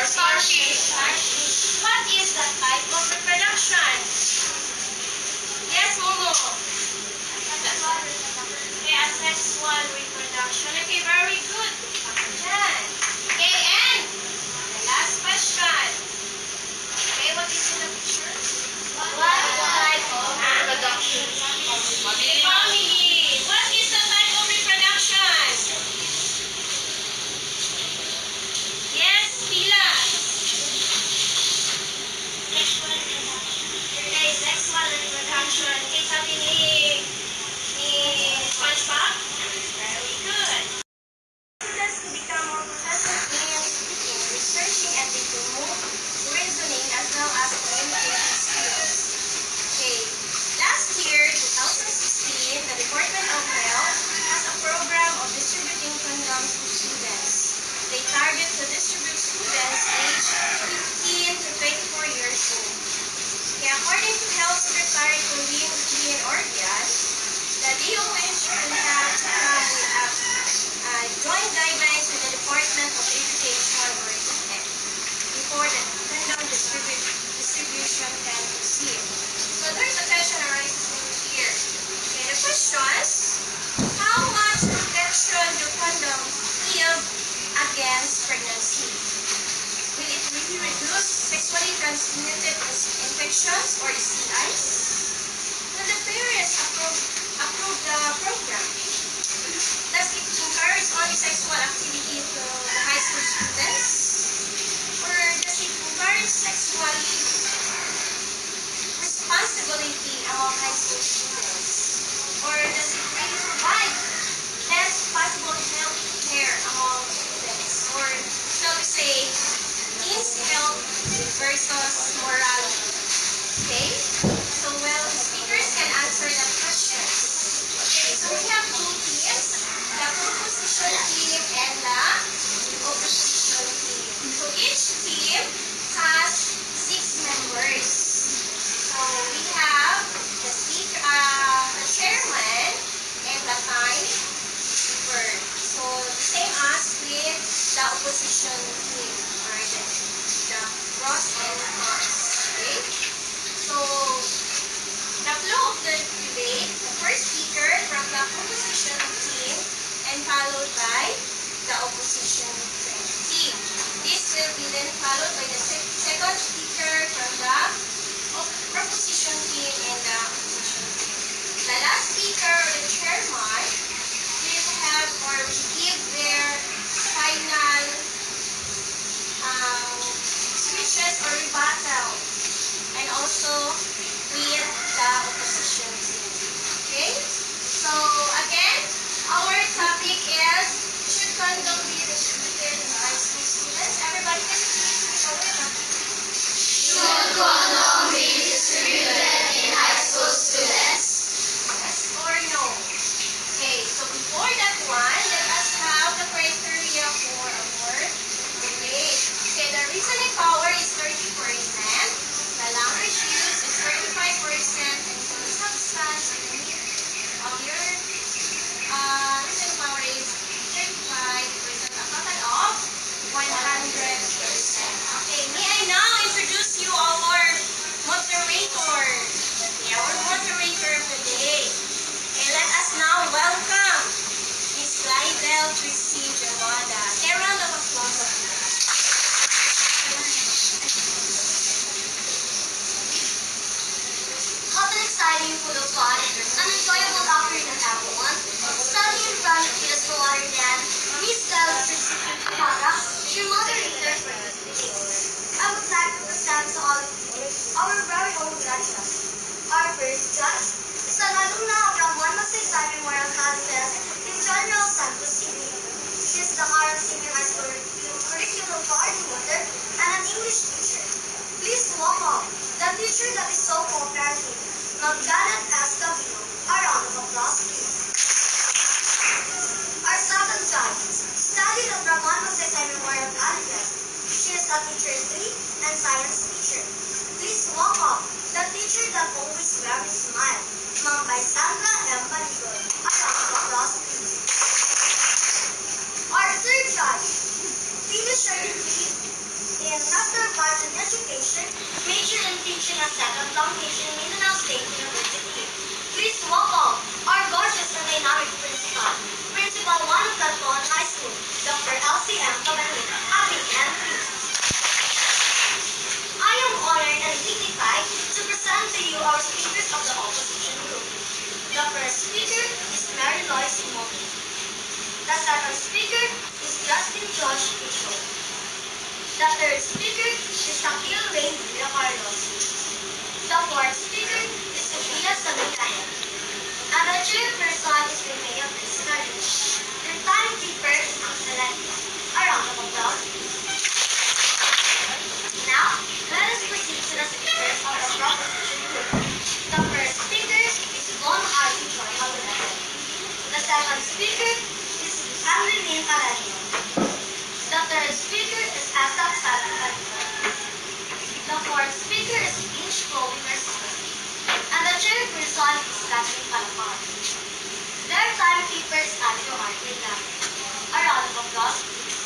Starfish. What is the type of reproduction? Yes, Momo. Okay, asexual reproduction. Okay, very good. Yan. Okay, and the last question. Okay, what is in the picture? What type of reproduction? Family. What is the type of reproduction? Yes, Pila. Okay, sexual reproduction. Okay, sabi ni SpongeBob. Very good. Students to become more proficient in speaking, researching, and taking more reasoning as well as communication skills. Okay, last year, 2016, the Department of Health has a program of distributing condoms to students. They target to distribute students aged 15 to 24 years old. Okay, according to Health Secretary Colleen Ordian, the DOH will have to come with joint guidelines with the Department of Education or DepEd before the condom distribution can proceed. So there's a question arises over here. Okay, the questions: how much protection do condoms give against pregnancy? Will it really reduce sexually transmitted infections or STIs? Will the parents approve the program? Does it encourage only sexual activity to the high school students? Or does it encourage sexual responsibility among high school students? Or does it really provide best possible health care among students? Or shall we say, is health versus morality? Okay? So, well, the speakers can answer that question. Okay, so we have two teams, the proposition team and the opposition team. So each team has 6 members. So we have the speaker, the chairman, and the timekeeper. So the same as with the opposition team, or the pros and cons. Okay? So the flow of the debate, the first speaker from the proposition team and followed by the opposition team. This will be then followed by the second speaker from the proposition team and the opposition team. The last speaker, the chairman, will have or will give their final speeches or rebuttal, and also with the opposition team. Okay? So again, our topic is, should condom be distributed in high school students? Everybody can Should condom be distributed in high school students? Yes or no? Okay, so before that one, let us have the criteria for our debate. Okay, the reasoning power is 30%, the language use is 35%, and the substance of your reasoning power is 35%, a total of 100%. Okay, may I now introduce you our moderator. Okay, our moderator today. Okay, let us now welcome Miss Lydell Tracy Javada. A round of applause. What an exciting, full of fun, and enjoyable afternoon at everyone. Standing in front of you is no other than Miss Tracy Javada, your moderator for this debate. I would like to present to all of you our very own judges. Our first judge is an alumna of Ramon Magsaysay Memorial Colleges in General Santos City. She is the current senior high school curriculum coordinator and an English teacher. Please welcome the teacher that is so cooperative, Ma'am Janet S. Gavino. A round of applause, please. Our second judge studied at Ramon Magsaysay Memorial Colleges. She is a teacher 3 and science teacher. Please welcome the teacher that always wears a smile, Ma'am Sandra M. Baligon. A round of applause, please. Our third judge finished her degree in Dr. Barton Education, major in teaching at Second Long-Beach Mindanao State University. Please welcome our gorgeous and dynamic principal, Principal Juan Planton High School, Dr. Elsie M. Cabanil, Abby and please. I am honored and dignified to present to you our speakers of the opposition group. The first speaker is Mary Lois Simoki. The second speaker is Justin Josh Picho. The third speaker is Shaquille Ray Villa Carlos. The fourth speaker is Sofia Saminahe. And the chairperson is Linnea Piscari. The timekeeper is Angelia. A round of applause, please. Now, let us proceed to the speakers of the proposition group. The first speaker is Von R.P. Joy Alvarez. The second speaker is Annalyn Aranio. The third speaker is Asap Satan. The fourth speaker is Inch Chloe Garcia. And the chairperson is Catherine Palapar. Their timekeeper is Andrew R. Villa. A round of applause, please.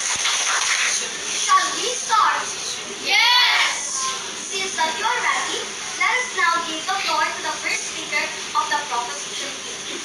Shall we start? Yes! Since that you are ready, let us now give the floor to the first speaker of the proposition group.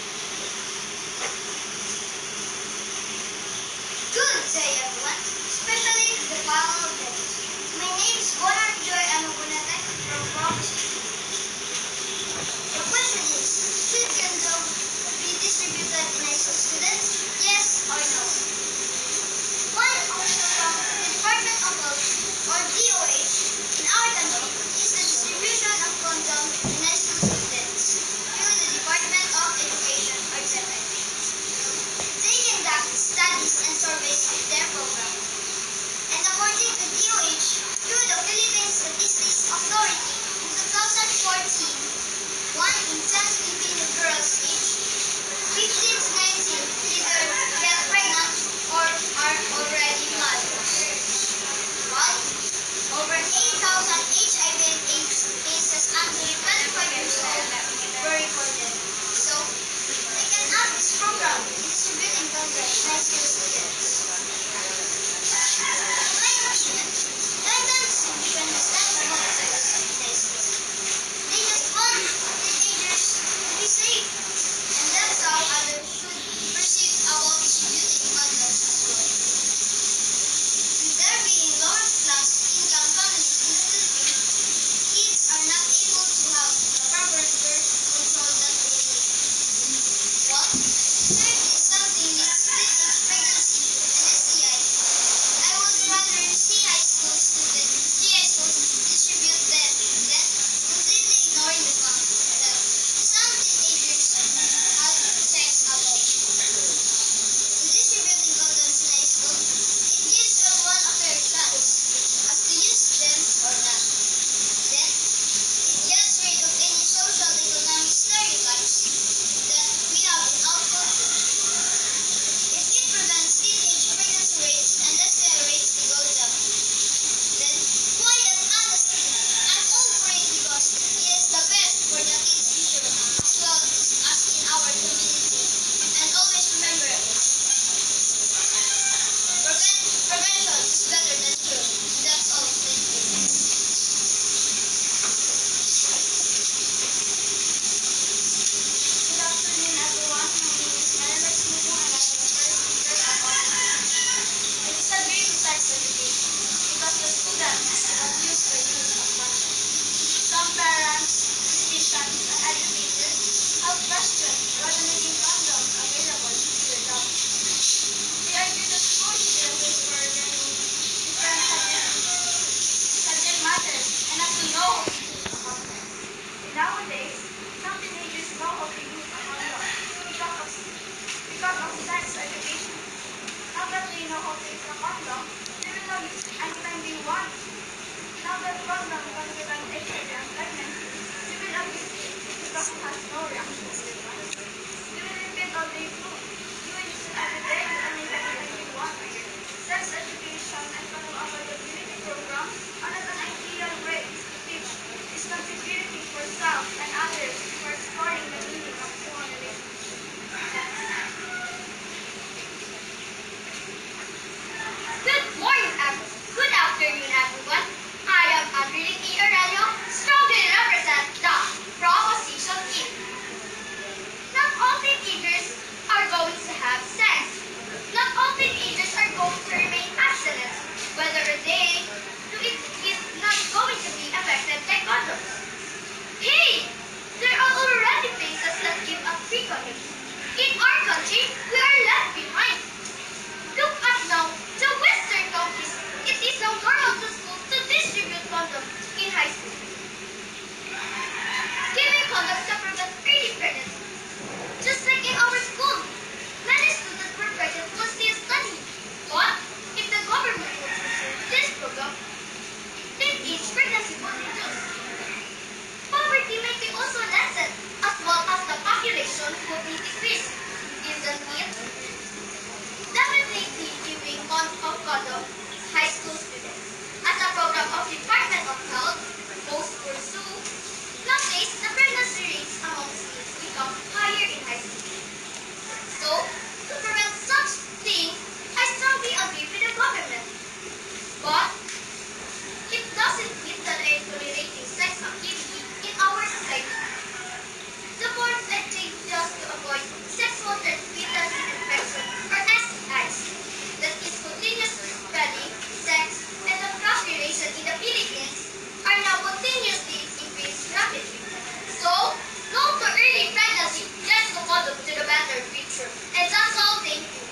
Good day, everyone, especially the panel of guests. My name is Bonard Joy Anugunete from Proposition. The question is, should condom be distributed in high school students? Yes or no? One option from the Department of Health, or DOH, in our country is the distribution of condom in high school students through the Department of Education, or DepEd. They conduct studies and surveys with their program. And according to DOH, through the Philippine Statistics Authority, in 2014, 1 in 10 Filipino girls aged 15 to 19 either get pregnant or are already mothers. While over 8,000 HIV and AIDS cases under 25 years old were recorded. So, they can have this program distributing condoms to high school students. My opinion, condom distribution is not about sex in high school. They just want teenagers to be safe, and that's how others should perceive about distributing condoms as well. With there being lower class income families in the Philippines, kids are not able to have the proper birth control that they need. Well, third is something with split-age pregnancy and STI. I would rather see high schools distribute them than completely ignoring the fact that some teenagers have sex above. With distributing condoms in high school, it gives everyone a fair chance as to use them or not. Then, it gets rid of any social and economic stereotypes that we have in our culture. If it prevents teenage pregnancy rates and STI rates to go down, then quiet honesty, I'm all for it because it is the best for the kids' future as well as in our community. And always remember this. Prevention is better than cure. That's all. Thank you. Good afternoon, everyone. My name is Mary Sumo, and I'm the first speaker of opposition. I disagree with sex education because the students abuse the use of condoms. Some parents, physicians, and educators have questioned whether making condoms available to their daughters. They argue that school should be a place for learning different subject matters and not to know how to use a condom. Nowadays, some teenagers know how to use a condom because of sex education. Now that they know how to use a condom, they will not use it anytime they want. Now that condom can prevent HIV and pregnancy, they will abuse it because it has no reaction to the body. They will repeat all they do. You will use it every day and anytime you want. Sex education and availability programs are not an ideal way to teach responsibility for self and others for exploring the meaning of human relationships. Good morning, everyone. Good afternoon. condoms in high school. Giving condoms to prevent early pregnancy. Just like in our school, many students were pregnant while still studying. But if the government would fulfill this program, teenage pregnancy would reduce. Poverty may be also lessened, as well as the population would be decreased. Isn't it? Definitely giving of condom high school students as a program of Department of Health most pursue. Nowadays, the pregnancy rates among students become higher in high school. So, to prevent such things, I strongly agree with the government. But it doesn't mean that I am tolerating sex activity in our society. The board I take just to avoid sexual transmitted infection or STIs that is continuously spreading sex and the population in the Philippines are now continuously increased rapidly. So, no to early pregnancy, yes to condom to the better future. And that's all, thank you.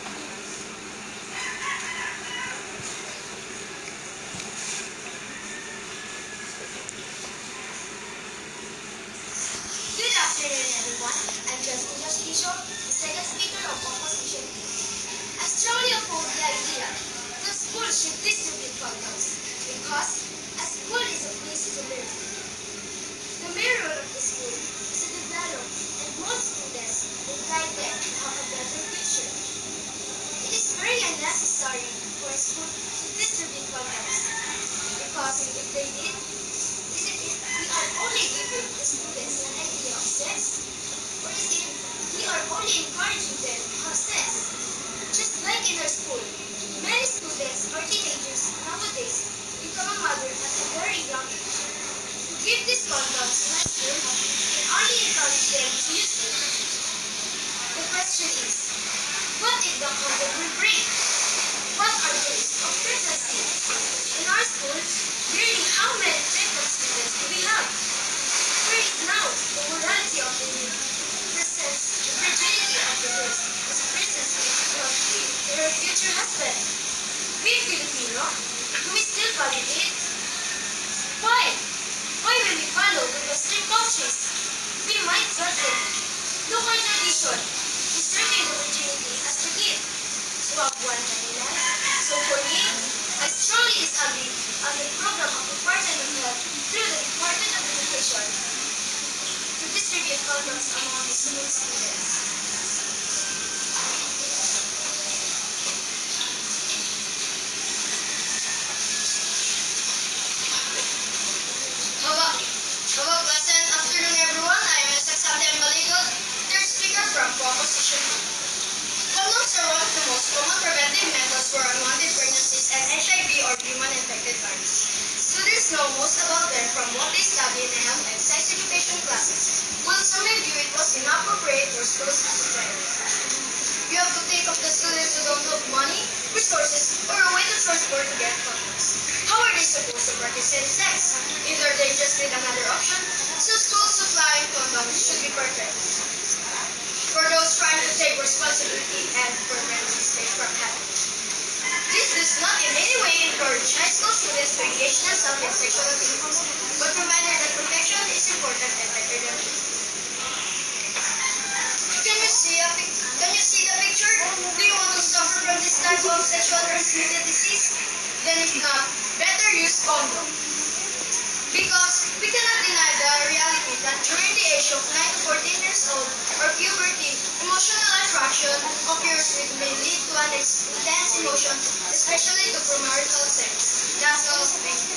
Good afternoon, everyone. I'm Justin Justisho, the second speaker of opposition. I strongly oppose the idea that schools should distribute condoms because a school is a place to learn. The main role of the school is to develop and mold students and guide them to have a better future. It is very unnecessary for a school to distribute condoms because if they did, isn't it we are only giving the students an idea of sex? Or is it we are only encouraging them to have sex? Just like in our school, many students or teenagers nowadays become a mother at a very young age. To give these condoms in our school and only encourage them to use them. The question is, what if the condom will break? What are the risks of pregnancy? In our schools, nearly how many pregnant students do we have? Where is now the morality of the youth? Presents the fragility of the girls as a princess to her future husband. We Filipino, do we still validate? Why? Why will we follow the Western cultures? We might judge it. Look our tradition, preserving the virginity as the gift. Swab 199. So for me, I strongly disagree on the program of Department of Health through the Department of Education to distribute condoms among the school students. Hello, pleasant afternoon, everyone. I am Ms. Xavier Baligot, third speaker from Proposition 2. Condoms are one of the most common preventive methods for unwanted pregnancies and HIV or human-infected virus. Students know most about them from what they study in health and sex education classes, while some may view it as inappropriate for schools to prepare. You have to think of the students who don't have money, resources, or a way to transport to get condoms. How are they supposed to practice safe sex? Either they just need another option, so schools supplying condoms should be perfect. For those trying to take responsibility and prevent mistakes from happening. This does not in any way encourage high school students to engage themselves in sexual activities, but reminder that protection is important and better than treatment. Can you see the picture? Do you want to suffer from this type of sexual transmitted disease? Then if not, better use condom. Because we cannot deny the reality that during the age of 9 to 14 years old or puberty, emotional attraction occurs which may lead to an intense emotion, especially to premarital sex. That's all. Thank you.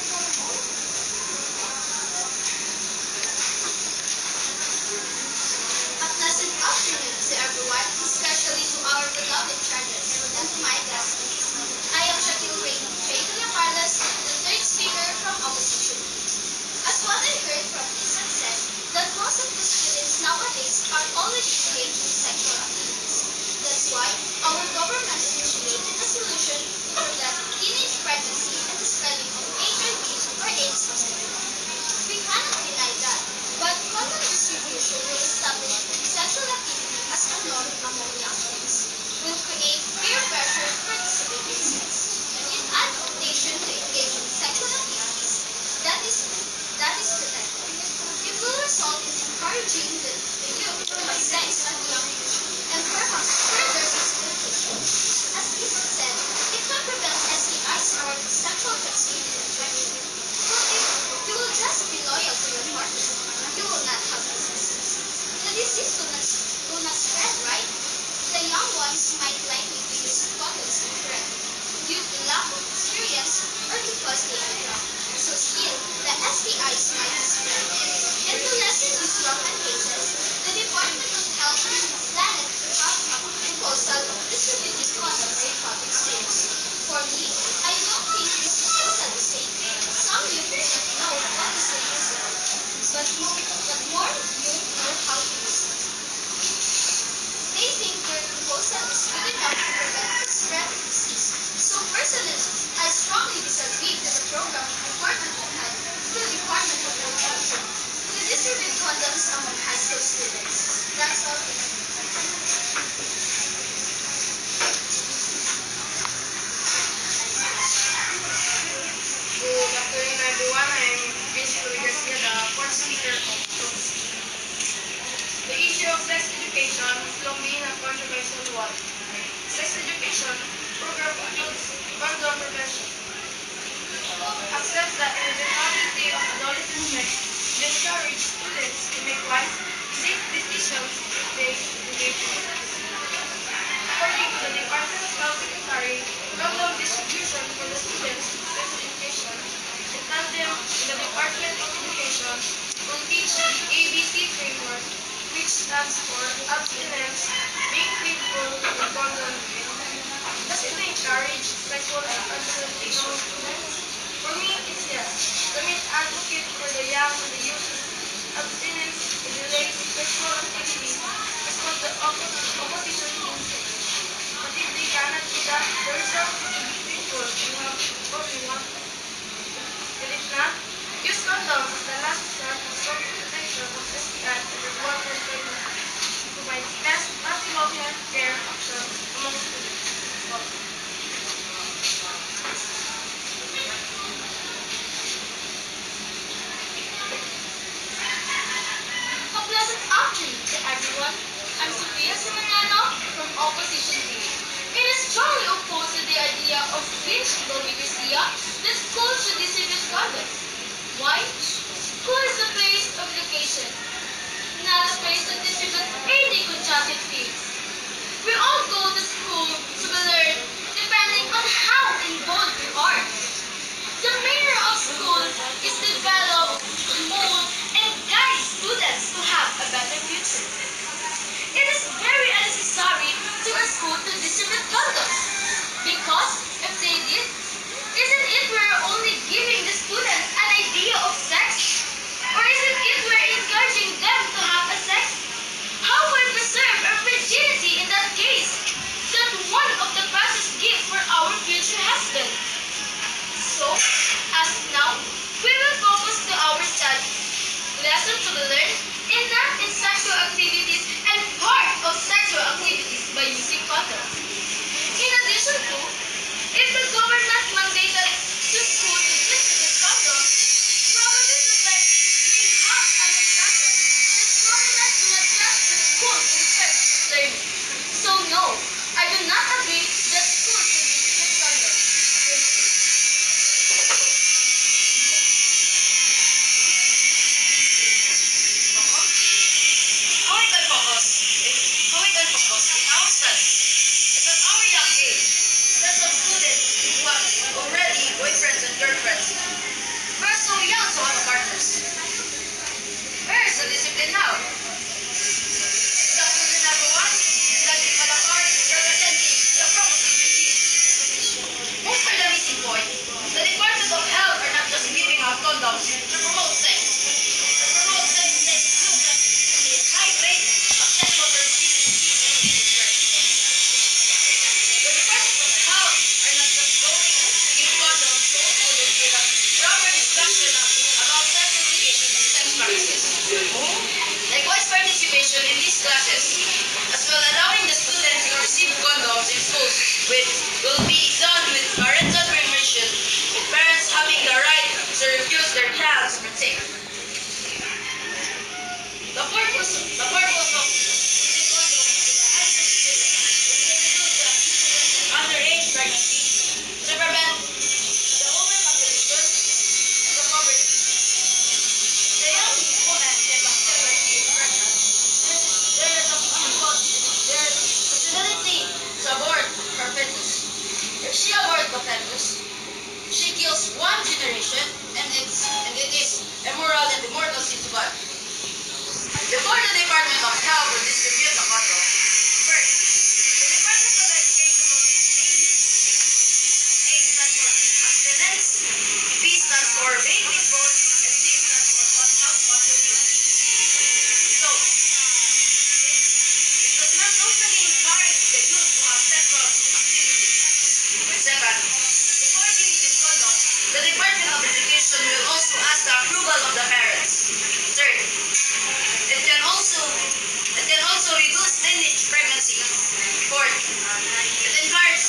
A pleasant afternoon to everyone, especially to our beloved charges and to my classmates. I am Shaquille Ray Carlos, the third speaker from opposition. As what I heard from Isan said, that most of the students nowadays are already engaged in sexual activities. That's why our government initiated a solution to prevent teenage pregnancy and the spreading of HIV or AIDS community. We cannot deny that, but condom distribution will establish sexual activity as a norm among youngsters, will create peer pressure to participate in sex, and give adaptation to engage in sexual activities. That is encouraging the youth to have sex at young age and perhaps further exploitation. As Lisa said, it can prevent STIs or sexual transmitted infection. For if you will just be loyal to your partner, you will not have diseases. The disease will not spread, right? The young ones might likely to use condoms incorrectly due to lack of experience or because they are young. So still, the STIs might be spread. And to lessen these rampant cases, the Department of Health planned to have a proposal to distribute these condoms in public schools. For me, I don't think this proposal is safe. Some youth do not know what is the use of it, but more youth know how to use it. They think their proposal is good enough to prevent the spread of disease. So personally, I strongly disagree with the program the Department of Health to the Department of Education to distribute condoms among high school students. That's all. Good afternoon, everyone. I'm Principal Garcia, the fourth speaker of TOS. The issue of sex education has long been a controversial one. Sex education program includes condom prevention. Accept that in the totality of adolescent sex, they encourage students to make wise, safe decisions if they engage in sex. According to the Department of Health Secretary, condom distribution for the students of sex education in tandem with the Department of Education will teach the ABC framework, which stands for abstinence, being faithful, and condom. Does it encourage sexual experimentation of students? For me, it's yes. The main advocate for the young and the youth abstinence in related sexual activities is called the opposition instinct. But if they cannot do that, the result will be faithful and have what we want. And if not, use condom as the last resort of social protection of STI and reported pregnancy. Provides best optimal health care options among students. A pleasant afternoon to everyone. I'm Sophia Simoniano from Opposition B. It is strongly opposed to the idea of which Lomi Garcia that schools should distribute condoms. Why? School is the place of education, not a place to distribute any contracted things. We all go to school to learn depending on how involved we are. The manner of school is to develop, mold, and guide students to have a better future. It is very unnecessary to a school to distribute condoms because if they did, isn't it we're only giving the students an idea of sex? Or isn't it we're encouraging them to have a sex? How will we preserve our virginity in that case? That one of the precious gifts for our future husband. So, as now, we will focus to our studies. Lesson to be learned in not in sexual activities and part of sexual activities by using condoms. In addition to, if the government mandated to school to distribute condoms, probably society may have an impression that government do not trust the school in terms of learning. So no, I do not agree that schools should distribute condoms. How we can focus in our studies is at our young age. There's some students who have already boyfriends and girlfriends. We're so young to have partners. Where is the discipline now? Good afternoon, everyone. Vladimir Malapar, representing the Provost Committee. As for the missing point, the Department of Health are not just giving out condoms to promote sex. To promote sex includes the high rate of sexual transmitted disease. The Department of Health are not just going to give condoms to all students without proper discussion about sex education and sex practices. Likewise, participation in these classes, as well allowing the students to receive condoms in schools will be done with parental permission, with parents having the right to refuse their child to partake. The purpose of using condoms to the high school students is to reduce the underage pregnancy, to prevent the overpopulation and the poverty. The young woman can still get pregnant. There is possibility to abort her fetus. If she aborts the fetus, she kills one generation, and it is immoral and immortal sin to God. Before the Department of Health will distribute the condom, first, the Department of Education will use A stands for abstinence, B stands for baby's bone, and C stands for health possibility. So, it does not totally encourage the youth to have sexual activity. Second, before giving this condom, the Department of Education will also ask the approval of the parents. Third, it can also reduce teenage pregnancy. Fourth, it encourages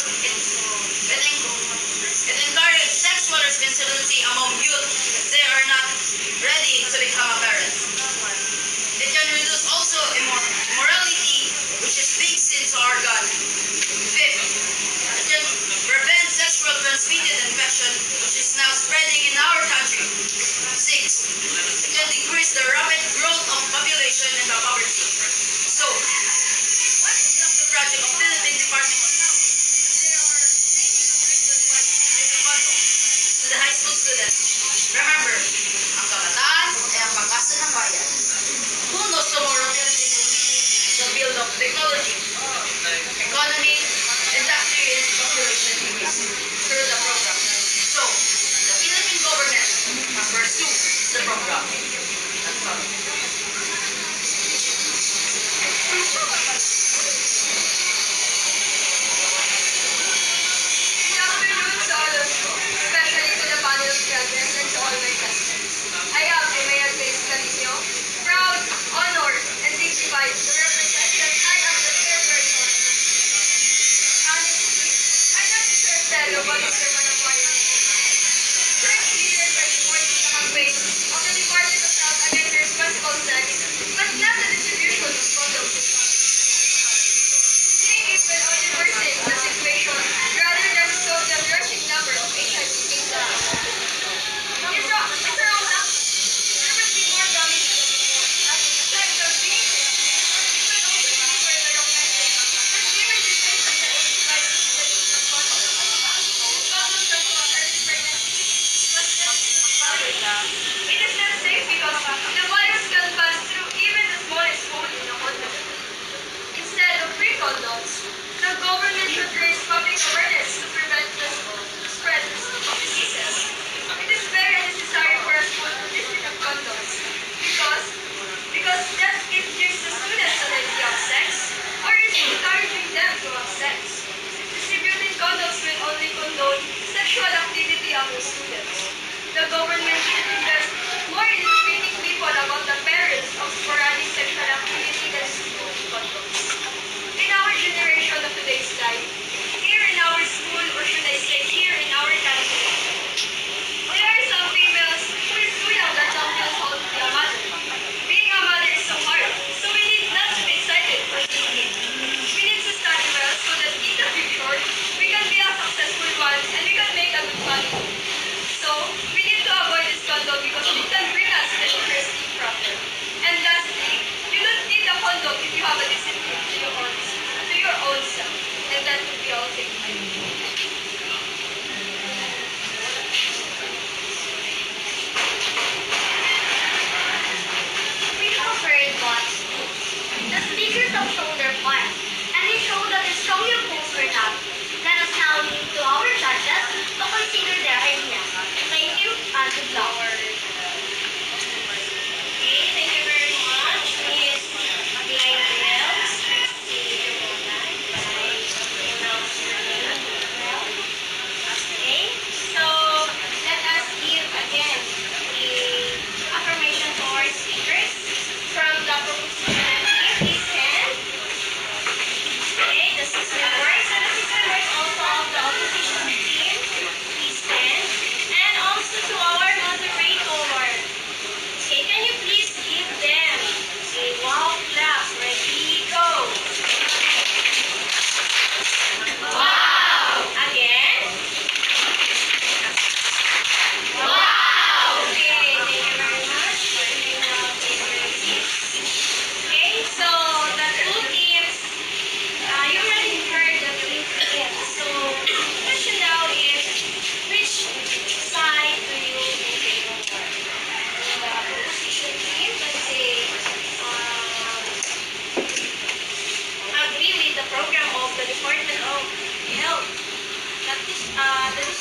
sexual responsibility among youth if they are not ready to become a parent. It can reduce also immorality, which is big sin to our God. Fifth, it can prevent sexual transmitted infection, which is now spreading in our country. Sixth, it can decrease the rapid growth of population and the poverty. So, what is the project of Philippine Department of Health? There are reasons why we give the condom to the high school students. Remember, ang kabataan ay ang pag-asa ng bayan. Who knows tomorrow Philippines will build up technology, economy, industry, and population increase through the program. So, the Philippine government must pursue the program. That's all. Good afternoon to all of you, especially to the panel of judges and to all my classmates. I am Mayor Grace Calicio, proud, honored, and dignified to represent that I am the chairperson of the committee. Honestly, I don't deserve fellow but deserve an appointment. Church leaders are supporting the campaign of the Department of Health against irresponsible sex, but not the distribution of condoms. They even only worsen the situation rather than solve the growing number of HIV cases. It's wrong tactic. There will be more damage than before. Sex of being it will also deliver the wrong message. But given the safety that it provides to the use of condoms can cause early pregnancy, but it is not safe because the virus can pass through even the smallest hole in the condom. Instead of free condoms, the government should raise public awareness to prevent the spread of diseases. It is very necessary for us to distribute condoms because that it gives the students an idea of sex or is encouraging them to have sex. Distributing condoms will only condone sexual activity among students. The government should invest more in educating people about the perils of sporadic sexual activity than distributing condoms. In our generation of today's life, here in our school, or should I say here in our country, there are some females who is too young that some feels old to be a mother. Being a mother is so hard, so we need not to be excited for being it. We need to study well so that in the future, we can be a successful one and we can make a good family. So, we need to avoid this condom because it can bring us the interesting problem.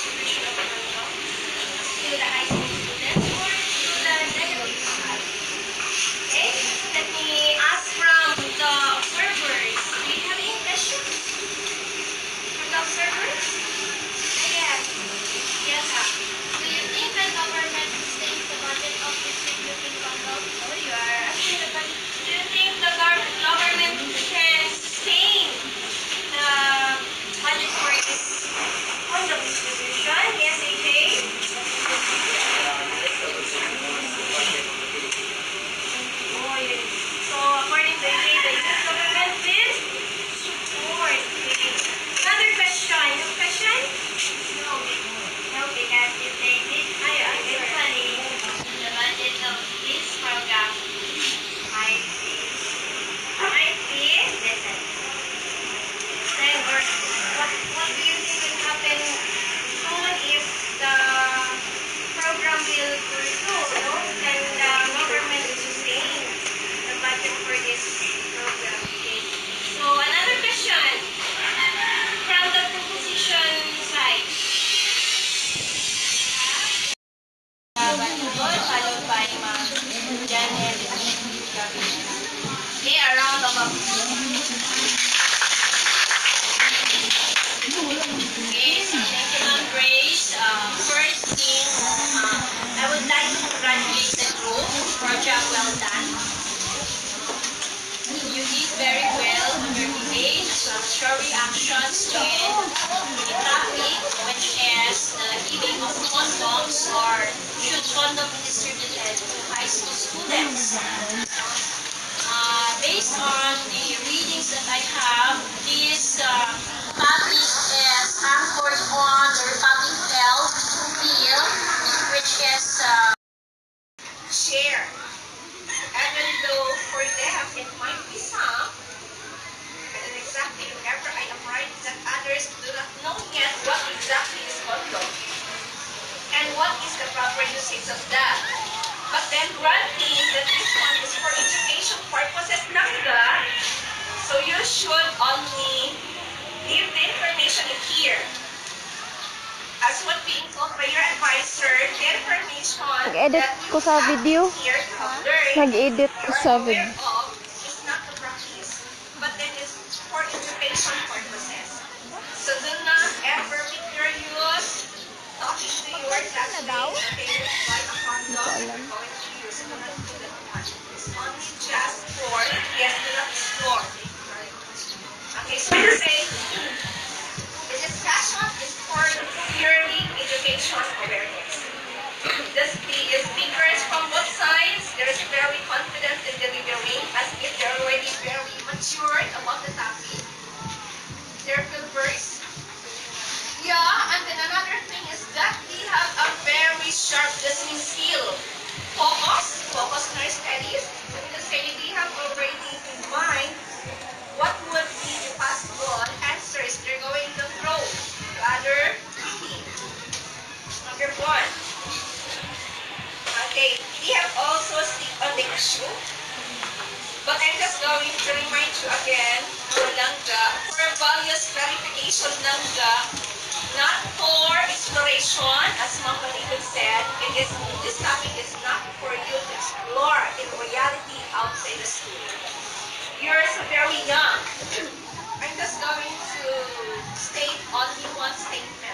distribution of income to the high school students or to the negative side. Okay, let me ask from the observers. Do you have any questions from the observers? Yes. Yes, Do you think the government sustains the budget of distributing condoms? oh, you are asking the question. Do you think the government can sustain the budget for this condom distribution? Yes, AJ? Oh, yes. So, according to AJ, the US government will support. Okay. Another question. No question? No. No, because if they did get money in the budget of this program, might be, listen. Then, what do you think will happen soon if the program will pursue, no? And the government will sustain the budget for this program. Okay. So, another question from the proposition side. Followed by Janet. Okay, a round of applause. Okay, so thank you, Ma'am Grace. First thing, I would like to congratulate the group for a job well done. You did very well on your debate, your reactions in the topic, which is the giving of condoms or should condom be distributed to high school students. Based on the readings that I have, this topic is anchored on the Republic Health Bill, which is share. Even though for them it might be some, and exactly whenever I am right that others do not know yet what exactly is condom and what is the proper usage of that. But then granting that this one is for education purposes lang so you should only leave the information in here. As what being told by your advisor, the information Nag-edit ko sa video. here you have learned Nag-edit ko sa video. of is not the practice, but then it's for education purposes. So do not ever make your use talking to your classmates that they will buy a condom and you're going to use it. Do not do that much. It's only just for, yes, do not explore. Okay, so to say, the discussion is for purely education awareness. The speakers from both sides, they're very confident in delivering as if they're already very matured about the topic. They're well versed. Yeah, and then another thing is that we have a very sharp listening skill. Focus on our studies. Because they have already in mind what would be the possible answers they're going to throw to other team. Number one. Okay, we have also stick on the issue. But I'm just going to remind you again, Langga, for values clarification Langga, not for exploration, as Ma'am Palibig said, this topic is not for you to explore in reality outside the school. You're so very young. I'm just going to state only one statement.